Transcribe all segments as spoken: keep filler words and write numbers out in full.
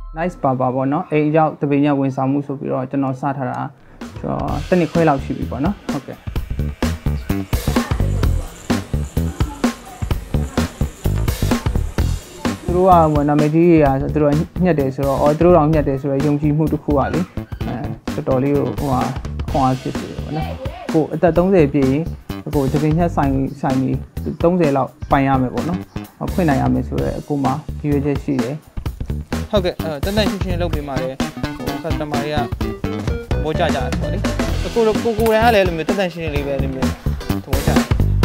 nice ပါပါပေါ့နော်အိမ်ရောက်တပင်းရဝန်ဆောင်မှုဆိုပြီးတော့ကျွန်တော်စထားတာကျွန်တော်တစ်နှစ်ခွဲလောက်ရှိပြီပေါ့နော်ဟုတ်ကဲ့သူတို့ကနာမည်ကြီးရာဆိုသူတို့ညှက်တယ်ဆိုတော့အော်သူတို့တောင်ညှက်တယ်ဆိုတော့ယုံကြည်မှုတစ်ခုကလေအဲတော်တော်လေးကိုဟိုဟာခွန်အားဖြစ်စေပေါ့နော်ကိုအသက်သုံးဆယ်ပြည့်ရင်ကိုတပင်းညှက်ဆိုင်ဆိုင်ပြီးသုံးဆယ်လောက်ပိုင်ရမယ်ပေါ့နော်ဖွင့်နိုင်ရမယ်ဆိုတော့အခုမှရည်ရွယ်ချက်ရှိတယ်ဟုတ်ကဲ့အဲတန်တန်ရှင်းရှင်းလုပ်ပေးပါလေဟို customer တွေကဘောကြကြတယ်ပေါ့လေကိုကိုကိုရန်ကလည်းအဲ့လိုမျိုးတန်တန်ရှင်းရှင်းလေးပဲအဲ့လိုမျိုးသဘောကျတယ်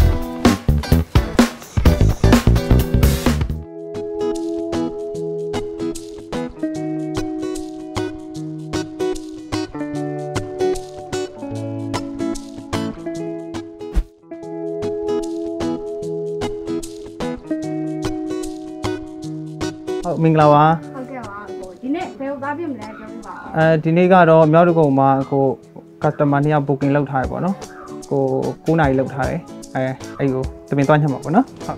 ဟုတ်မင်္ဂလာပါဟုတ်ကဲ့ပါဟိုဒီနေ့ဘယ်လိုသားပြမလဲပြောပြပါဦးအဲဒီနေ့ကတော့မြောက်တကုံမှာကို customer နှစ်ယောက် booking လုပ်ထားရပေါ့နော်ကို9နာရီလုပ်ထားတယ်အဲအဲ့ကိုတမင်သွားညှက်မှာပေါ့နော်ဟုတ်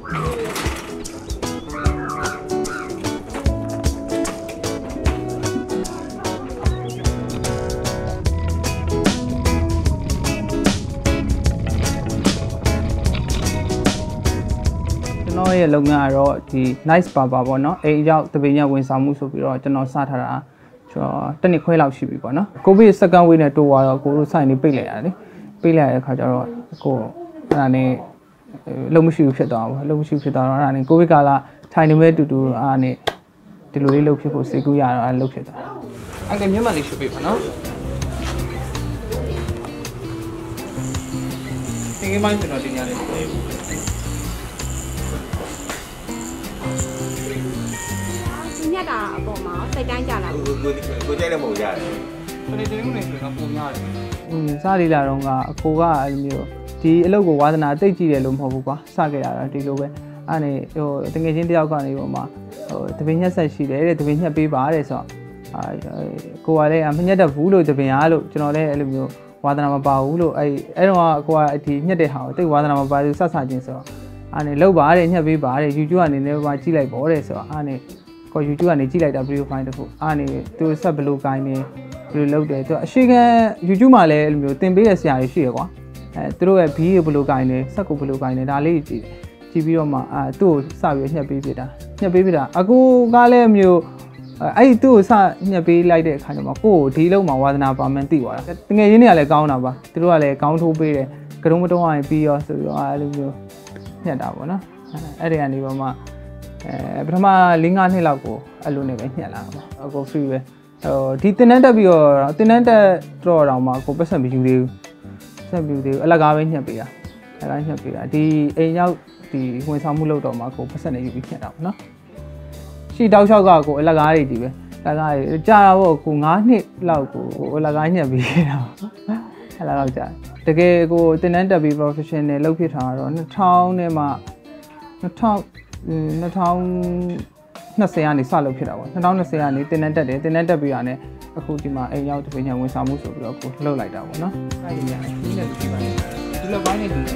ကျွန်တော်ရဲ့လုပ်ငန်းကတော့ဒီ nice ပါပါပေါ့နော်အိမ်ရောက်တပင်းရဝန်ဆောင်မှုဆိုပြီးတော့ကျွန်တော်စထားတာကျွန်တော်တစ်နှစ်ခွဲလောက်ရှိပြီပေါ့နော်ကိုဗစ် second wave နဲ့တိုးသွားတော့ကိုတို့ဆိုင်နေပိတ်လိုက်ရတယ်ပိတ်လိုက်ရတဲ့ခါကျတော့ကိုအဲ့ဒါနဲ့လုံမရှိဘူးဖြစ်သွားပါဘူးလုံမရှိဖြစ်သွားတော့အဲ့ဒါနဲ့ကိုဗစ်ကာလထိုင်နေမဲ့တူတူအဲ့ဒါနဲ့ဒီလိုလေးလုပ်ဖြစ်ဖို့စိတ်ကူးရတော့အဲ့လုပ်ဖြစ်သွားအကယ်မြန်မာလေးရှိပြီပေါ့နော်ဒီကိမိုင်းကျွန်တော်တင်ရတယ်ညက်တာအပေါ်မှာစိတ်တိုင်းကြလာကိုကိုကိုကြိုက်တဲ့ပုံရတယ်။ဒီတင်းနေဆိုတော့ပုံရတယ်။อืมစရီလာတော့ကအကိုကအဲ့လိုမျိုးဒီအလုပ်ကိုဝါသနာသိကြည့်တယ်လို့မဟုတ်ဘူးကွာ။စခဲ့ရတာဒီလိုပဲ။အဲ့နေဟိုတကယ်ချင်းတယောက်ကနေပေါ့မှာဟိုတပင်းညက်ဆက်ရှိတယ်တဲ့တပင်းညက်ပေးပါတဲ့ဆိုတော့အာကိုကလည်းမညက်တတ်ဘူးလို့တပင်းအားလို့ကျွန်တော်လည်းအဲ့လိုမျိုးဝါသနာမပါဘူးလို့အဲ့အဲ့တော့အကိုကဒီညက်တဲ့ဟာကိုတိတ်ဝါသနာမပါဘူးဆက်ဆချင်းဆိုတော့အဲ့နေလောက်ပါတဲ့ညက်ပေးပါတဲ့ YouTube ကနေလည်းပါကြည့်လိုက်ပေါ့တဲ့ဆိုတော့အဲ့နေကို YouTube ကနေကြည့်လိုက်တာ video file တခုအားနေသူဆက်ဘလို့ကိုင်းနေဘယ်လိုလုပ်တယ်သူအရှိခံ YouTube မှာလည်းအဲ့လိုမျိုးသင်ပေးတဲ့ဆရာတွေရှိရကွာအဲသူတို့ရဲ့ video ဘလို့ကိုင်းနေဆက်ကိုဘလို့ကိုင်းနေဒါလေးကြည့်ကြည့်ပြီးတော့မှအဲသူ့ကိုစပြီးညှက်ပေးပြတာညှက်ပေးပြတာအကူကလည်းမျိုးအဲ့သူ့ကိုစညှက်ပေးလိုက်တဲ့အခါကျမှကိုကိုဒီလုံးမှာဝါသနာပါမှန်းသိသွားတာတကယ်ရင်းတွေကလည်းကောင်းတာပါသူတို့ကလည်းကောင်းထိုးပေးတယ်ကရုံးမတုံးအောင်ပြီးရောဆိုပြီးတော့အဲ့လိုမျိုးညှက်တာပေါ့နော်အဲ့ဒီကနေပေါ့မှအဲပထမ၄၅နှစ်လောက်ကိုအဲ့လိုနဲ့ပဲညှက်လာတာပေါ့အကို free ပဲဟိုဒီတင်တန်းတက်ပြီးတော့တင်တန်းတက်တော့တောင်မှကိုပတ်စံမယူသေးဘူးဆက်မယူသေးဘူးအလကားပဲညှက်ပေးတာအလကားညှက်ပေးတာဒီအိမ်ရောက်ဒီဝန်ဆောင်မှုလုပ်တော့မှကိုပတ်စံနဲ့ယူပြီးညှက်တာပေါ့နော်ရှီတောက်လျှောက်ကကိုအလကားတွေဒီပဲအလကားတွေကြာတော့ကို၅နှစ်လောက်ကိုအလကားညှက်ပေးတာအဲ့လောက်ကြာတကယ်ကိုတင်တန်းတက်ပြီး professional လုပ်ဖြစ်တာတော့၂၀၀၀နဲ့မှ၂၀၀၀ ၂၀၂၀ကနေစလုပ်ဖြစ်တာပေါ့၂၀၂၀ကနေတင်တန်းတက်တယ်တင်တန်းတက်ပြီးတာနဲ့အခုဒီမှာအိမ်ရောက်တပင်းညဝန်ဆောင်မှုဆိုပြီးတော့အခုလှုပ်လိုက်တာပေါ့နော်အဲ့ဒီညာဒီနဲ့ဒီပိုင်းဒီလိုပိုင်းနဲ့ဒီ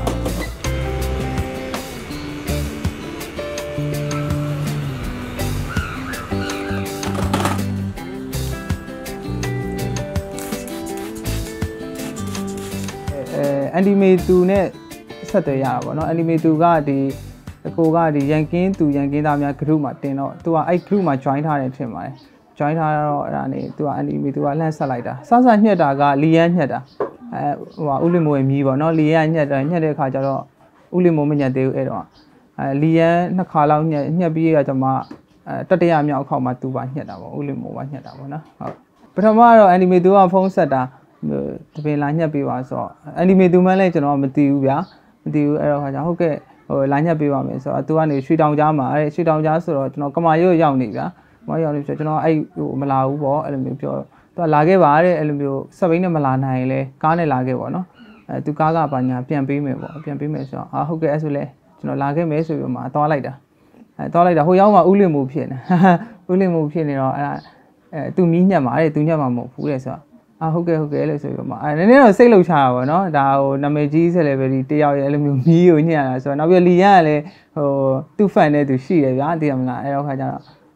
အဲအန်တီမေတူနဲ့ဆက်သွယ်ရတာပေါ့နော်အန်တီမေတူကဒီအကိုကဒီရန်ကင်းသူရန်ကင်းသားများ group မှာတင်တော့သူကအဲ့ group မှာ join ထားတယ်ထင်ပါတယ် join ထားတော့အဲ့ဒါနေသူကအန်တီမီသူကလှမ်းဆက်လိုက်တာစစညှက်တာကလီယန်ညှက်တာအဲဟိုကဥလင်မိုးရဲ့မြည်ပေါ့နော်လီယန်ညှက်တယ်ညှက်တဲ့အခါကျတော့ဥလင်မိုးမညှက်သေးဘူးအဲ့တော့အဲလီယန်နှစ်ခါလောက်ညှက်ညှက်ပြီးရကျွန်မအဲတတရမြောက်အခါမှာသူပါညှက်တာပေါ့ဥလင်မိုးပါညှက်တာပေါ့နော်ဟုတ်ပထမတော့အန်တီမီသူကဖုန်းဆက်တာတပင်လာညှက်ပေးပါဆိုတော့အန်တီမီသူမှလည်းကျွန်တော်မသိဘူးဗျာမသိဘူးအဲ့တော့ခါကျဟုတ်ကဲ့ဟိုလာညှက်ပေးပါမယ်ဆိုတော့သူကနေရွှေတောင်ကြားမှာအဲ့ရွှေတောင်ကြားဆိုတော့ကျွန်တော်ကမာရွတ်ရောက်နေဗျာကမာရောက်နေဆိုကျွန်တော်အဲ့ဟိုမလာဘူးပေါ့အဲ့လိုမျိုးပြောသူကလာခဲ့ပါတဲ့အဲ့လိုမျိုးစပိန်နဲ့မလာနိုင်ရင်လဲကားနဲ့လာခဲ့ပေါ့နော်အဲသူကားကပါညာပြန်ပေးမယ်ပေါ့ပြန်ပေးမယ်ဆိုတော့ဟာဟုတ်ကဲ့အဲ့ဆိုလဲကျွန်တော်လာခဲ့မယ်ဆိုပြီးမှသွားလိုက်တာအဲသွားလိုက်တာဟိုရောက်မှဥလင်မှုဖြစ်နေဥလင်မှုဖြစ်နေတော့အဲ့ဒါအဲသူမီးညက်မှာတဲ့သူညက်မှာမဟုတ်ဘူးတဲ့ဆိုတော့အာဟုတ်ကဲ့ဟုတ်ကဲ့လို့ဆိုပြီးမှအဲနည်းနည်းတော့စိတ်လှုပ်ရှားတာပေါ့နော်ဒါဟိုနာမည်ကြီး celebrity တယောက်ရဲ့အဲ့လိုမျိုးမီးကိုညက်ရတာဆိုတော့နောက်ပြီးလီယန်ကလည်းဟိုသူ့ fan နဲ့သူရှိတယ်ဗျာသိရမလားအဲ့တော့ခါကျတော့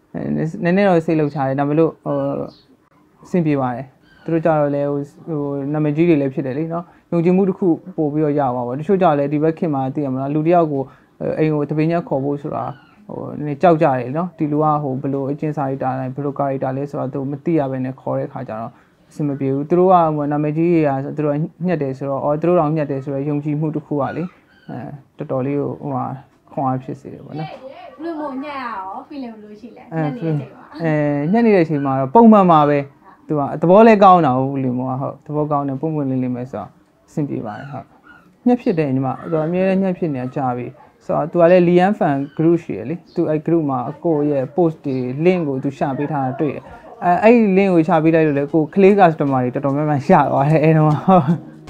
နည်းနည်းတော့စိတ်လောက်ချတယ်ဒါပေလို့ဟိုအဆင်ပြေပါတယ်သူတို့ကြတော့လေဟိုဟိုနာမည်ကြီးတွေလည်းဖြစ်တယ်လေနော်ယုံကြည်မှုတစ်ခုပို့ပြီးတော့ရပါပါတချို့ကြလည်းဒီဘက်ခင်မှာသိရမလားလူတယောက်ကိုအိမ်ကိုတပင်းညက်ခေါ်ဖို့ဆိုတာဟိုနည်းကြောက်ကြတယ်နော်ဒီလူကဟိုဘယ်လိုအကျဉ်းစာရေးတာလဲဘယ်လိုကာရီတာလဲဆိုတော့သူမသိရဘဲနဲ့ခေါ်တဲ့ခါကျတော့အဆင်မပြေဘူးသူတို့ကဟိုနာမည်ကြီးတွေကသူတို့ညက်တယ်ဆိုတော့အော်သူတို့တောင်ညက်တယ်ဆိုတော့ယုံကြည်မှုတစ်ခုကလေအဲတော်တော်လေးကိုဟိုဟာခွန်အားဖြစ်စေတယ်ပေါ့နော်လူမို့ညက်ရရော feel လို့ရှိလဲညက်နေတဲ့အချိန်မှာအဲညက်နေတဲ့အချိန်မှာတော့ပုံမှန်ပါပဲသူကသဘောလဲကောင်းတာဟုတ်လူမို့ဟုတ်သဘောကောင်းတယ်ပုံပွင့်လေးလေးပဲဆိုတော့အဆင်ပြေပါတယ်ဟုတ်ညက်ဖြစ်တယ်ညီမသူအမြဲတမ်းညက်ဖြစ်နေတာကြာပြီဆိုတော့သူကလည်း Lian fan group ရှိရလေသူအဲ့ group မှာအကိုရဲ့ post တွေ link ကိုသူရှာပေးထားတာတွေ့တယ်အဲအဲ့ဒီ link ကိုရှာပေးလိုက်လို့လေကို clay customer တွေတော်တော်များများရှာသွားတယ်အဲ့တော့ဟုတ်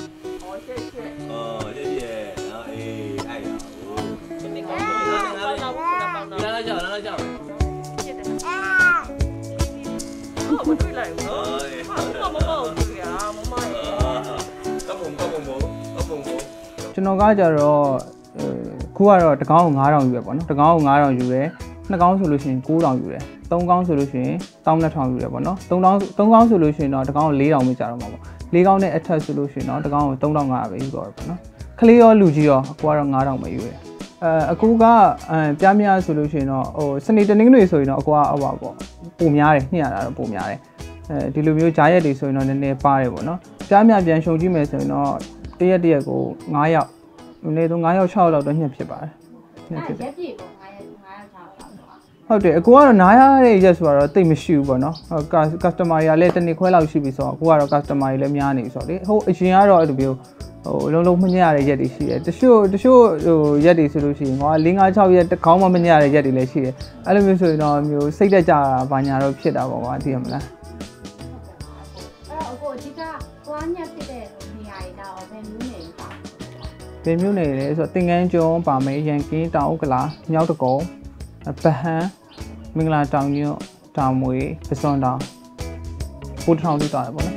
ကျွန်တော်ကကြတော့ခုကတော့တကောင်းကိုငါးထောင်ယူရပေါ့နော်တကောင်းကိုငါးထောင်ယူရဲနှစ်ကောင်းဆိုလို့ရှိရင်ကိုးထောင်ယူရဲသုံးကောင်းဆိုလို့ရှိရင်တစ်သောင်းနှစ်ထောင်ယူရဲပေါ့နော်သုံးကောင်းသုံးကောင်းဆိုလို့ရှိရင်တော့တကောင်းကိုလေးထောင်ပဲကြာတော့မှာပေါ့လေးကောင်းနဲ့အထက်ဆိုလို့ရှိရင်တော့တကောင်းကိုသုံးထောင်ငါးရာပဲယူတော့ရပေါ့နော်ခလေးရောလူကြီးရောအကူကတော့ငါးထောင်ပဲယူရဲအဲအကူကအဲပြားများဆိုလို့ရှိရင်တော့ဟိုစနေတနင်္ဂနွေဆိုရင်တော့အကူကဟောပါပေါ့ပုံများတယ်နှစ်ရတာတော့ပုံများတယ်အဲဒီလိုမျိုးဂျားရက်တွေဆိုရင်တော့နည်းနည်းပါတယ်ပေါ့နော်ပြားများပြန်ရှုံကြည့်မယ်ဆိုရင်တော့တရက်တရက်ကိုငါးယောက်နေတော့ငါးယောက်ခြောက်ယောက်တော့ညှက်ဖြစ်ပါတယ်ညှက်ဖြစ်တယ်ရက်ပြည့်ပေါ့ငါးယောက်ငါးယောက်ခြောက်ယောက်ဟုတ်တယ်အကူကတော့နားရတဲ့ရက်ဆိုတော့တိတ်မရှိဘူးပေါ့နော်ဟုတ် customer တွေကလည်းတစ်နေ့ခွဲလောက်ရှိပြီဆိုတော့အကူကတော့ customer တွေလည်းများနေပြီဆိုတော့လေဟိုအရင်ကတော့အဲ့လိုမျိုးဟိုလုံးလုံးမညက်ရတဲ့ရက်တွေရှိတယ်တချို့တချို့ဟိုရက်တွေဆိုလို့ရှိရင်ဟော၄၅၆ရက်တစ်ခေါင်းမှမညက်ရတဲ့ရက်တွေလည်းရှိတယ်အဲ့လိုမျိုးဆိုရင်တော့မျိုးစိတ်သက်ကြတာဘာညာတော့ဖြစ်တာပေါ့ကွာသိရမလားအဲ့တော့အကူအဓိကသွားညက်ဖြစ်တဲ့နေရာတွေတော့ဘယ်မျိုးနေလဲဘယ်မျိုးနေလဲဆိုတော့တင်ငန်းကျွန်းပါမယ်ရန်ကင်းတောင်ဥက္ကလာမြောက်တကုံဗဟန်းမင်္ဂလာတောင်ညွန့်တောင်မွေပစွန်တောင်ပိုးထောင်တိသွားတယ်ပေါ့နော်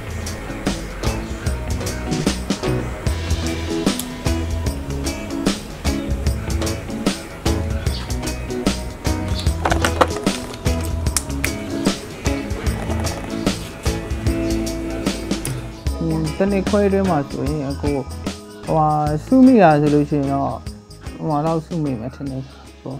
တနေ့ခွဲတွင်းမှာဆိုရင်အကိုဟိုဟာစုမိတာဆိုလို့ရှိရင်တော့ဟိုဟာတော့စုမိမယ်ထင်တယ်ပေါ့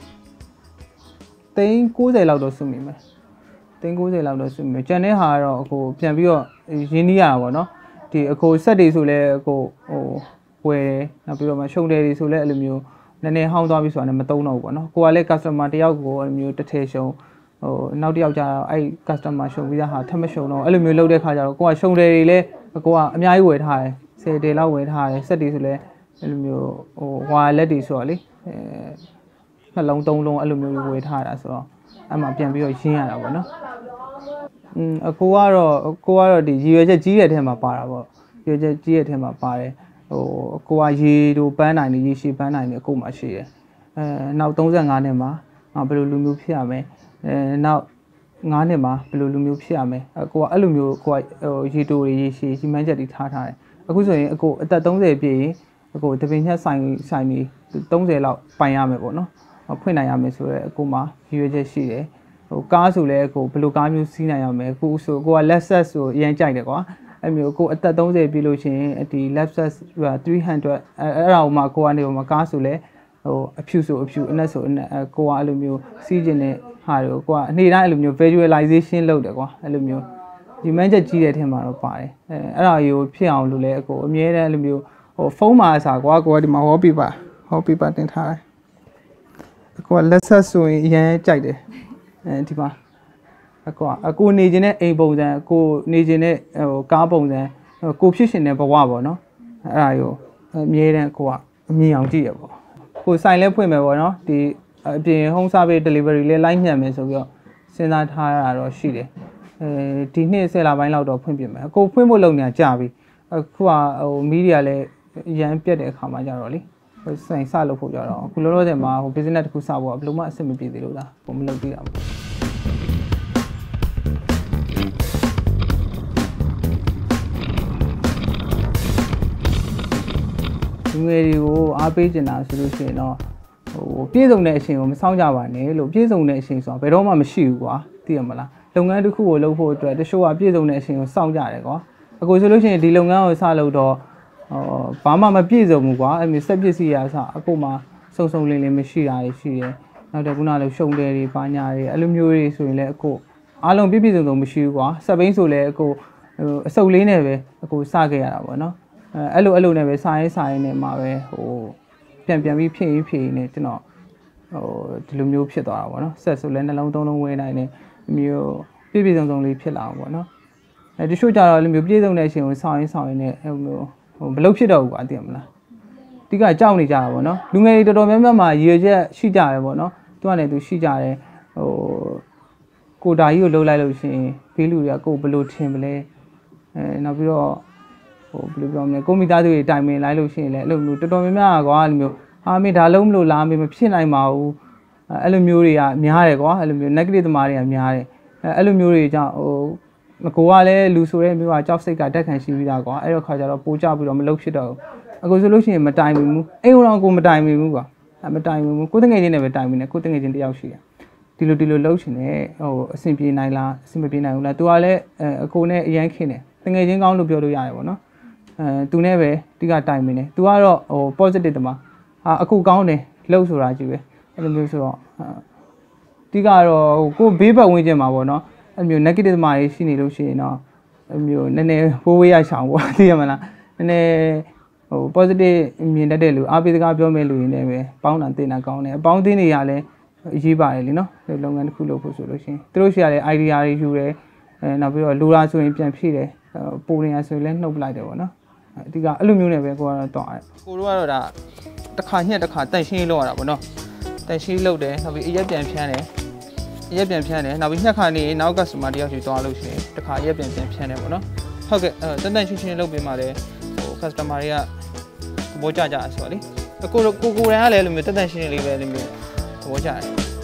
သိန်း၉၀လောက်တော့စုမိမယ်သိန်း၉၀လောက်တော့စုမိမယ်ကျန်တဲ့ဟာကတော့အကိုပြန်ပြီးတော့ရင်းနှီးရတာပေါ့နော်ဒီအကိုဆက်တွေဆိုလဲအကိုဟိုဝယ်နောက်ပြီးတော့မှရှုံတယ်တွေဆိုလဲအဲ့လိုမျိုးနည်းနည်းဟောင်းသွားပြီဆိုတာနဲ့မသုံးတော့ဘူးပေါ့နော်ကိုကလည်း customer တယောက်ကိုအဲ့လိုမျိုးတစ်ထည်ရှုံဟိုနောက်တစ်ယောက်ကျတော့အဲ့ customer ရှုံပြီးသားဟာထပ်မရှုံတော့အဲ့လိုမျိုးလုပ်တဲ့ခါကျတော့ကိုကရှုံတယ်တွေလည်းအကိုကအများကြီးဝယ်ထားတယ်ဆယ်တယ်လောက်ဝယ်ထားတယ်ဆက်တွေဆိုလဲအဲ့လိုမျိုးဟိုဝါလက်တွေဆိုတော့လေအဲနှလုံးသုံးလုံးအဲ့လိုမျိုးဝယ်ထားတာဆိုတော့အဲ့မှာပြန်ပြီးတော့ရင်းရတာပေါ့နော်อืมအကိုကတော့ကိုကတော့ဒီရည်ရွယ်ချက်ကြီးတဲ့ထဲမှာပါတာပေါ့ရည်ရွယ်ချက်ကြီးတဲ့ထဲမှာပါတယ်ဟိုအကိုကရေတို့ပန်းနိုင်နေရေရှည်ပန်းနိုင်နေအကိုမှရှိတယ်အဲနောက်၃၅နှစ်မှာဘယ်လိုလူမျိုးဖြစ်ရမလဲအဲနောက်ငါးနှစ်မှာဘယ်လိုလူမျိုးဖြစ်ရမလဲအကိုကအဲ့လိုမျိုးကိုကဟိုရေတိုတွေရေရှည်စီမံချက်တွေထားထားတယ်အခုဆိုရင်အကိုအသက်၃၀ပြည့်ရင်အကိုတပင်ညက်ဆိုင်ဆိုင်ပြီး၃၀လောက်ပိုင်ရမယ်ပေါ့နော်ဖွင့်နိုင်ရမယ်ဆိုတော့အကိုမှရည်ရွယ်ချက်ရှိတယ်ဟိုကားဆိုလဲအကိုဘယ်လိုကားမျိုးစီးနိုင်ရမလဲအခုဆိုကိုက Lexus ဆိုအရင်ကြိုက်တယ်ကွာအဲ့မျိုးကိုအသက်၃၀ပြည့်လို့ရှိရင်ဒီ Lexus ၃၀၀အဲ့ဒါမှကိုကနေမှာကားဆိုလဲဟိုအဖြူဆိုအဖြူအနက်ဆိုအနက်ကိုကအဲ့လိုမျိုးစီးကျင်တဲ့ဟာတွေကိုကိုကအနေတိုင်းအဲ့လိုမျိုး visualization လုပ်တယ်ကွာအဲ့လိုမျိုးဒီမှန်းချက်ကြီးတဲ့ထင်မှာတော့ပါတယ်အဲအဲ့ဒါကြီးကိုဖြစ်အောင်လို့လဲအကိုအမြဲတမ်းအဲ့လိုမျိုးဟိုဖုန်းမှာအစားကွာကိုကဒီမှာ wallpaper wallpaper တင်ထားတယ်အကိုကလက်ဆက်ဆိုရင်အရင်ကြိုက်တယ်အဲဒီမှာအကိုကအကိုနေခြင်းနဲ့အိမ်ပုံစံကိုနေခြင်းနဲ့ဟိုကားပုံစံကိုဖြစ်ရှင်တဲ့ဘဝပေါ့နော်အဲ့ဒါကိုအမြဲတမ်းကိုကအမြင်အောင်ကြည့်ရပေါ့ကိုဆိုင်လဲဖွင့်မယ်ပေါ့နော်ဒီအပြင် home service delivery လဲလိုက်ညှက်မယ်ဆိုပြီးတော့စဉ်းစားထားရတာတော့ရှိတယ်အဲဒီနှစ်ဆယ်လပိုင်းလောက်တော့ဖွင့်ပြမယ်အကိုဖွင့်ဖို့လုပ်နေတာကြာပြီအခုကဟိုမီဒီယာလဲရမ်းပြတ်တဲ့အခါမှာကြတော့လေဆိုင်စလုပ်ဖို့ကြတော့အခုလောလောဆယ်မှာဟို business တစ်ခုစဖို့ကဘယ်လိုမှအဆင်မပြေသေးလို့လားဘုံမလုပ်သေးတာပေါ့ဒီငွေတွေကိုအားပေးချင်တာဆိုလို့ရှိရင်တော့ဟိုပြည့်စုံတဲ့အချိန်ကိုမစောင့်ကြပါနဲ့လို့ပြည့်စုံတဲ့အချိန်ဆိုတာဘယ်တော့မှမရှိဘူးကွာသိရမလားလုပ်ငန်းတစ်ခုကိုလုပ်ဖို့အတွက်တချို့ကပြည့်စုံတဲ့အချိန်ကိုစောင့်ကြတယ်ကွာအခုဆိုလို့ရှိရင်ဒီလုပ်ငန်းကိုစလုပ်တော့ဟောဘာမှမပြည့်စုံဘူးကွာအဲ့မျိုးစက်ပစ္စည်းရာစအခုမှစုံစုံလင်းလင်းမရှိတာရှိတယ်နောက်တော့ခုနကလို့ရှုံတယ်တွေပါညာတွေအဲ့လိုမျိုးတွေဆိုရင်လည်းအခုအားလုံးပြည့်ပြည့်စုံစုံမရှိဘူးကွာစက်ဘိန်းဆိုလည်းအခုအစုပ်လေးနဲ့ပဲအခုစခဲ့ရတာပေါ့နော်အဲ့လိုအဲ့လိုနဲ့ပဲစာရေးစာရေးနဲ့မှာပဲဟိုပြန်ပြန်ပြီးဖြည့်ဖြည့်နေကျွန်တော်ဟိုဒီလိုမျိုးဖြစ်သွားတာပေါ့နော်ဆက်ဆိုလဲနှလုံးသုံးလုံးဝဲနိုင်တယ်မျိုးပြည့်ပြည့်စုံစုံလေးဖြစ်လာအောင်ပေါ့နော်အဲတချို့ကြတော့လိုမျိုးပြည့်စုံတဲ့အချိန်ကိုစာရေးစာရေးနဲ့အဲ့လိုဟိုမလုပ်ဖြစ်တော့ဘူးကွာသိရမလားအဓိကကြောက်နေကြတာပေါ့နော်လူငယ်တွေတော်တော်များများမှာရည်ရွယ်ချက်ရှိကြတယ်ပေါ့နော်သူကလည်းသူရှိကြတယ်ဟိုကိုတာကြီးကိုလှုပ်လိုက်လို့ရှိရင်ဘေးလူတွေကကိုဘယ်လိုထင်မလဲအဲနောက်ပြီးတော့ဟိုဘယ်လိုပြောမလဲကိုမိသားစုတွေတိုင်ပင်လိုက်လို့ရှိရင်လည်းအဲ့လိုမျိုးတော်တော်များများကွာအဲ့လိုမျိုးဟာမင်းဒါလုံးမလို့လားမင်းမဖြစ်နိုင်ပါဘူးအဲ့လိုမျိုးတွေကများတယ်ကွာအဲ့လိုမျိုး negative သမားတွေကများတယ်အဲ့လိုမျိုးတွေကြောင့်ဟိုကိုကလည်းလူဆိုတဲ့မျိုးကကြောက်စိတ်ကတက်ခံရှိပြီးသားကွာအဲ့တော့ခါကျတော့ပိုးကြပြီးတော့မလုပ်ဖြစ်တော့ဘူးအခုဆိုလို့ရှိရင်မတိုင်ဘူးအိမ်တော့ကိုမတိုင်ဘူးကွာမတိုင်ဘူးကိုတငယ်ချင်းနဲ့ပဲတိုင်ပြီးနေကိုတငယ်ချင်းတယောက်ရှိတယ်ဒီလိုဒီလိုလှုပ်ရှင်နေဟိုအဆင်ပြေနိုင်လားအဆင်မပြေနိုင်ဘူးလားသူကလည်းအကိုနဲ့အရန်ခင်းတယ်တငယ်ချင်းကောင်းလို့ပြောလို့ရတယ်ပေါ့နော်အဲသူနဲ့ပဲတိကတိုင်ပြီးနေသူကတော့ဟို positive တမှာအာအခုကောင်းတယ်လှုပ်ဆိုတာကြီးပဲအဲ့လိုမျိုးဆိုတော့တိကတော့ဟိုကိုဘေးပတ်ဝန်းကျင်မှာပေါ့နော်အဲ့မျိုး negative သမားတွေရှိနေလို့ရှိရင်တော့အဲ့မျိုးနည်းနည်းဘိုးဝေးရချောင်ပေါ့သိရမလားနည်းနည်းဟို positive မြင်တတ်တဲ့လူအားပေးစကားပြောမဲ့လူရင်းနဲ့ပဲပေါင်းတာတင်တာကောင်းတယ်အပေါင်းအသင်းတွေကလည်းအရေးပါတယ်လीနော်လုပ်ငန်းတစ်ခုလုပ်ဖို့ဆိုလို့ရှိရင်သူတို့ရှိရတဲ့ idea တွေယူတယ်အဲနောက်ပြီးတော့လိုလားဆိုရင်ပြန်ဖြည့်တယ်ပိုနေရဆိုရင်လည်းနှုတ်ပလိုက်တယ်ပေါ့နော်အဓိကအဲ့လိုမျိုးနဲ့ပဲကိုကတော့တောင်းရတယ်ကိုတို့ကတော့ဒါတစ်ခါညက်တစ်ခါတန့်ရှင်းလောက်ရတာပေါ့နော်တန့်ရှင်းလောက်တယ်နောက်ပြီးအရက်ပြန်ဖြန်းတယ်အရက်ပြန်ဖြန်းတယ်နောက်ပြီးညက်ခါနေနောက်က customer တယောက်စီသွားလို့ရှိရင်တစ်ခါအရက်ပြန်ပြန်ဖြန်းတယ်ပေါ့နော်ဟုတ်ကဲ့အဲတန့်တန့်ရှင်းရှင်းလုပ်ပေးမှလည်းဟို customer တွေကသဘောကျကြတယ်ဆိုတော့လေကိုကိုကိုရန်ကလည်းလိုမျိုးတန့်တန့်ရှင်းရှင်းလေးပဲလိုမျိုးသဘောကျတယ်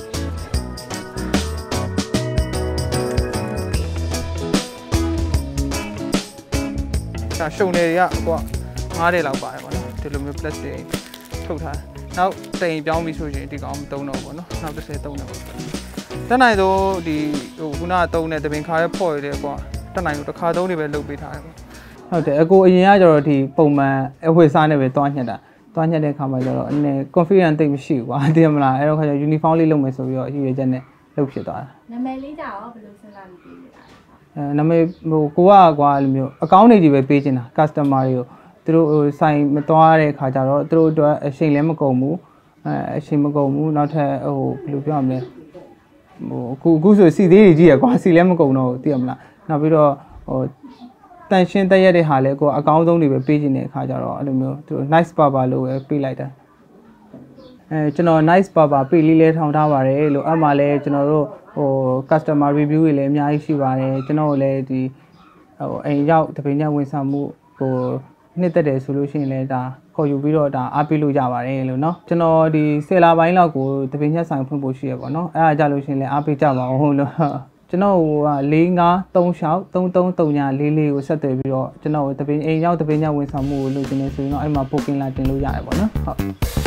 ဒါရှုံနေတွေကကွာငါးတဲ့လောက်ပါတယ်ပေါ့နော်ဒီလိုမျိုး plastic ထုတ်ထားနောက်တိမ်ပြောင်းပြီးဆိုရင်ဒီကောင်မသုံးတော့ဘူးနော်နောက်တစ်ဆယ်သုံးတယ်ပေါ့တက်နိုင်တော့ဒီဟိုခုနကသုံးတဲ့တပင်ခါရဲဖော်ရတယ်ကွာတက်နိုင်တော့တစ်ခါသုံးနေပဲလုပ်ပေးထားတယ်ပေါ့ဟုတ်တယ်အကိုအရင်ကကျတော့ဒီပုံမှန်အဝတ်စားနဲ့ပဲတွားညှက်တာတွားညှက်တဲ့အခါမှာကျတော့အနေ confidence တိတ်မရှိဘူးကွာသိရမလားအဲ့တော့ခါကျ uniform လေးလုပ်မယ်ဆိုပြီးတော့ရည်ရွယ်ချက်နဲ့လုပ်ဖြစ်သွားတာနာမည်လေးကြရောဘယ်လိုစဉ်းစားပြီးပေးတာအဲနာမည်ဟိုကိုကကွာလိုမျိုးအကောင့်တွေကြီးပဲပေးချင်တာ customer တွေကိုသူတို့ဟိုဆိုင်မသွားတဲ့အခါကျတော့သူတို့အတွက်အချိန်လည်းမကုန်ဘူးအဲအချိန်မကုန်ဘူးနောက်ထပ်ဟိုဘယ်လိုပြောရမလဲဟိုအခုအခုဆိုစီသေးတွေကြီးရကွာစီလည်းမကုန်တော့ဘူးသိရမလားနောက်ပြီးတော့ဟိုတန်ရှင်းတက်ရတဲ့ဟာလည်းကိုအကောင်းဆုံးတွေပဲပေးချင်တဲ့အခါကျတော့အဲ့လိုမျိုးသူ nice papa လို့ပဲပေးလိုက်တာအဲကျွန်တော် nice papa ပေးလေးလဲထောင်ထားပါတယ်လို့အဲ့မှာလဲကျွန်တော်တို့ဟို customer review တွေလည်းအများကြီးရှိပါတယ်ကျွန်တော်လည်းဒီဟိုအိမ်ရောက်တပင်းညဝန်ဆောင်မှုဟိုနှစ်သက်တယ်ဆိုလို့ရှိရင်လည်းဒါခေါ်ယူပြီးတော့ဒါအားပေးလို့ရပါတယ်လို့เนาะကျွန်တော်ဒီဆယ်လပိုင်းလောက်ကိုတပင်းညက်ဆိုင်ဖွင့်ဖို့ရှိရပေါ့เนาะအဲ့ဒါကြလို့ရှိရင်လည်းအားပေးကြပါအောင်လို့ကျွန်တော်ဟိုက၄၅၃၆၃၃၃ည၄၄ကိုဆက်သွယ်ပြီးတော့ကျွန်တော်တပင်းအိမ်ရောက်တပင်းညဝန်ဆောင်မှုကိုလုပ်နေဆိုရင်တော့အဲ့မှာ booking လာတင်လို့ရတယ်ပေါ့เนาะဟုတ်